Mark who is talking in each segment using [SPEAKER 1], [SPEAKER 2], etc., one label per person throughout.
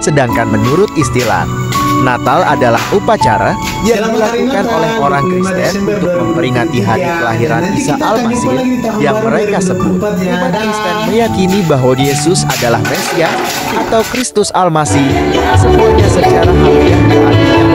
[SPEAKER 1] Sedangkan menurut istilah, Natal adalah upacara yang dilakukan oleh orang Kristen untuk memperingati hari kelahiran Isa Al-Masih yang mereka sebut. Umat Kristen meyakini bahwa Yesus adalah Mesias atau Kristus Al-Masih, semuanya secara harfiah berarti yang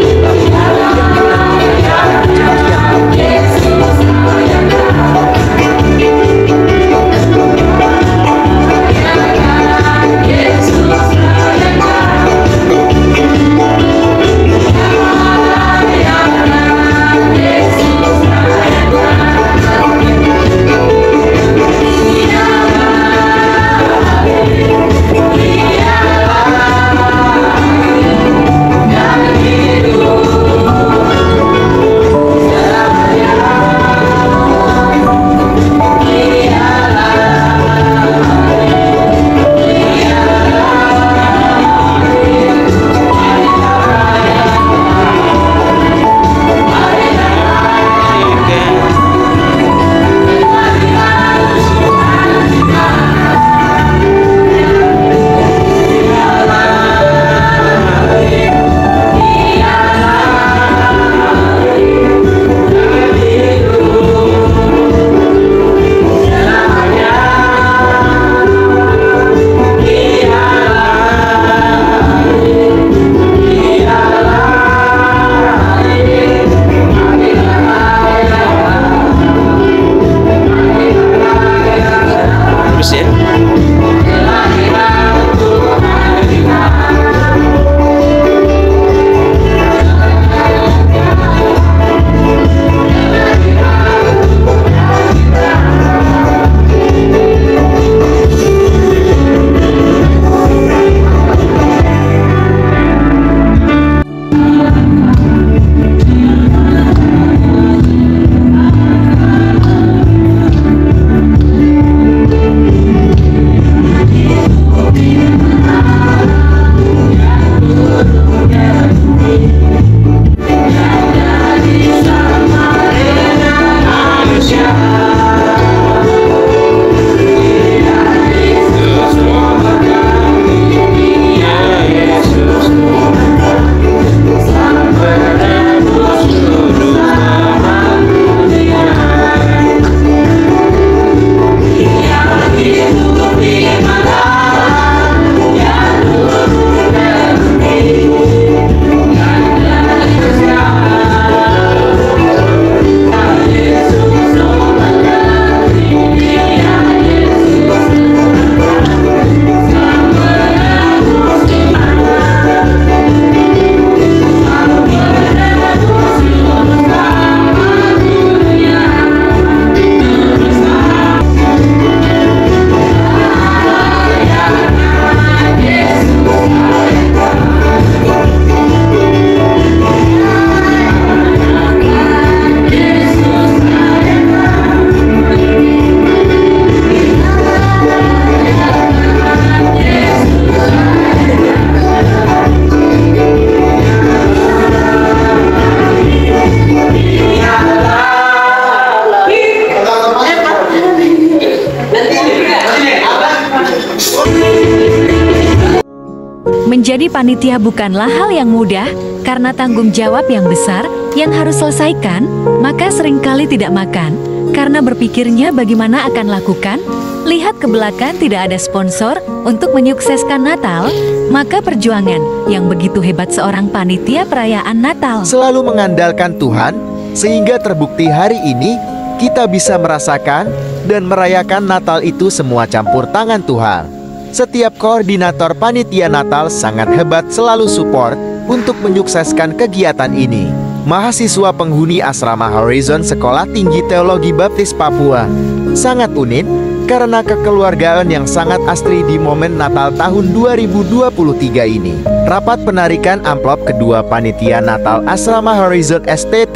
[SPEAKER 2] Menjadi panitia bukanlah hal yang mudah, karena tanggung jawab yang besar yang harus selesaikan, maka seringkali tidak makan. Karena berpikirnya bagaimana akan lakukan, lihat ke belakang tidak ada sponsor untuk menyukseskan Natal, maka perjuangan yang begitu hebat seorang panitia perayaan Natal
[SPEAKER 1] selalu mengandalkan Tuhan, sehingga terbukti hari ini kita bisa merasakan dan merayakan Natal itu semua campur tangan Tuhan. Setiap koordinator panitia Natal sangat hebat selalu support untuk menyukseskan kegiatan ini. Mahasiswa penghuni asrama Horizon Sekolah Tinggi Teologi Baptis Papua sangat unik karena kekeluargaan yang sangat asri di momen Natal tahun 2023 ini. Rapat penarikan amplop kedua panitia Natal asrama Horizon STT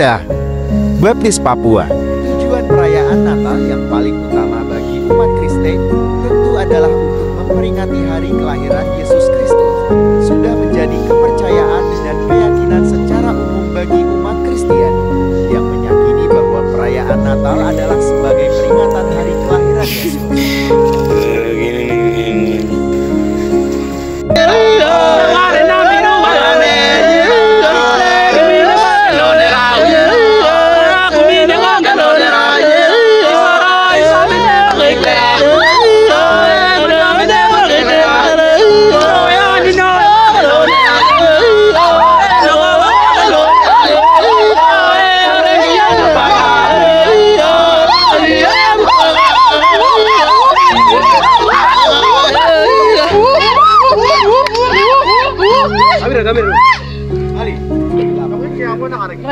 [SPEAKER 1] Baptis Papua. Tujuan perayaan Natal yang paling utama bagi umat Kristen tentu adalah memperingati hari kelahiran Yesus Kristus. Sudah menjadi kepercayaan dan keyakinan secara umum bagi umat Kristen yang meyakini bahwa perayaan Natal adalah sebagai peringatan hari kelahiran Yesus.
[SPEAKER 3] Kemarin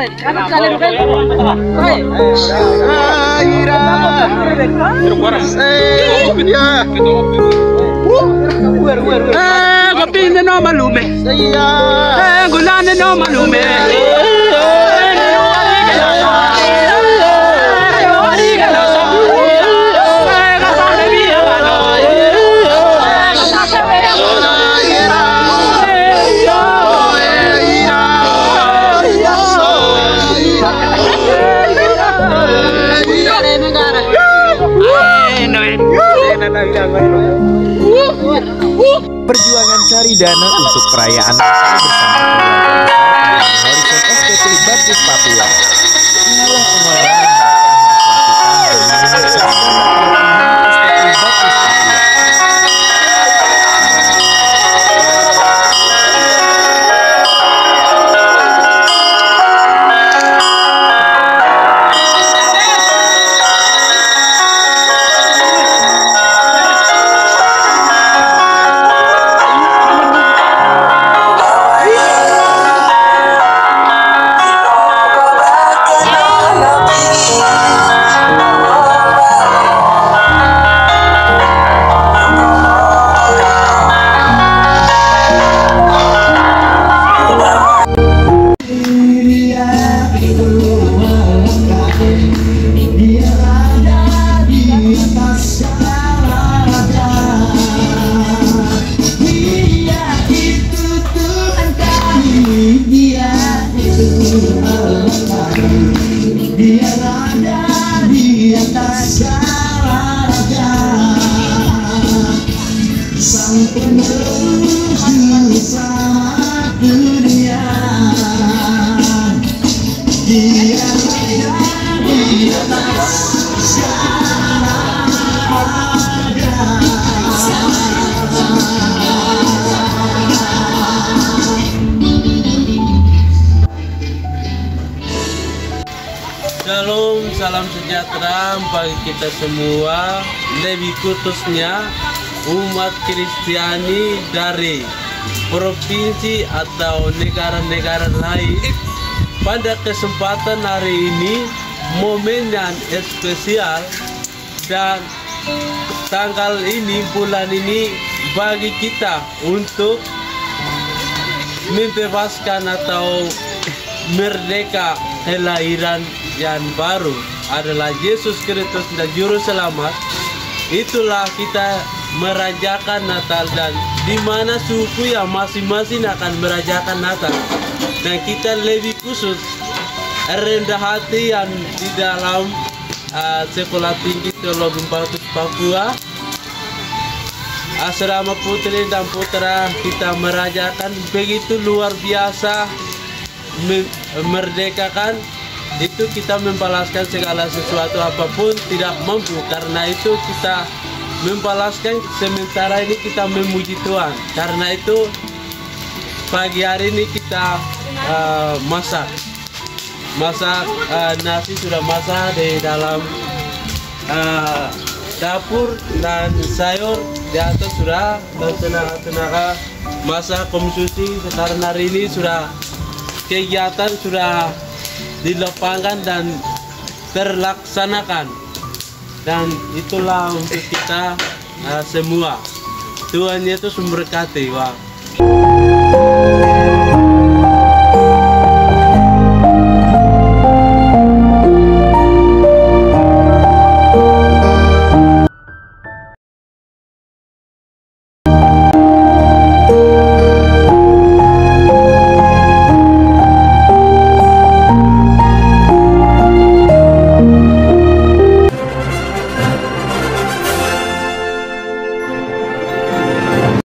[SPEAKER 3] Gapin no malume. Gulane no malume.
[SPEAKER 1] Perjuangan cari dana untuk perayaan Natal bersama keluarga besar Horizon SPT Baptis Papua. Inilah pengorbanan mereka harus lakukan demi menyukseskan Natal SPT Baptis Papua.
[SPEAKER 4] Shalom, salam sejahtera bagi kita semua, lebih khususnya umat Kristiani dari provinsi atau negara-negara lain. Pada kesempatan hari ini, momen yang spesial dan tanggal ini, bulan ini bagi kita untuk membebaskan atau merdeka kelahiran yang baru adalah Yesus Kristus dan Juru Selamat. Itulah kita merayakan Natal, dan di mana suku yang masing-masing akan merayakan Natal. Dan kita lebih khusus rendah hati yang di dalam Sekolah Tinggi Teologi Baptis Papua, Asrama Putri dan Putra, kita merayakan begitu luar biasa, merdekakan. Itu kita membalaskan segala sesuatu apapun tidak mampu. Karena itu kita membalaskan, sementara ini kita memuji Tuhan. Karena itu pagi hari ini kita masak nasi sudah masak di dalam dapur, dan sayur di atas sudah, dan tenaga masak konsumsi. Sekarang hari ini sudah kegiatan sudah dilapangan dan terlaksanakan, dan itulah untuk kita semua. Tuhan Yesus memberkati. Wah.